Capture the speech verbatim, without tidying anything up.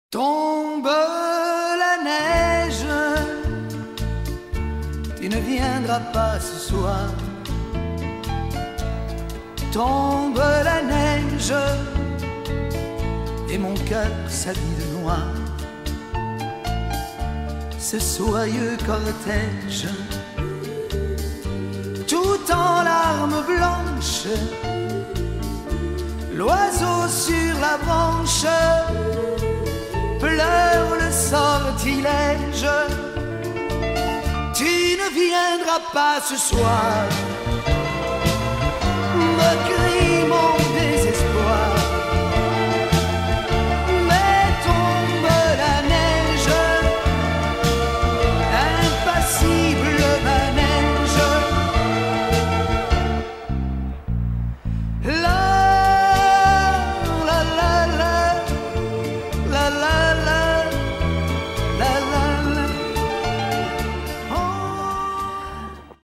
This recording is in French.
Tombe la neige, tu ne viendras pas ce soir. Tombe la neige, et mon cœur s'habille de noir. Ce soyeux cortège, tout en larmes blanches, l'oiseau sur la branche pleure le sortilège. Tu ne viendras pas ce soir, me crie mon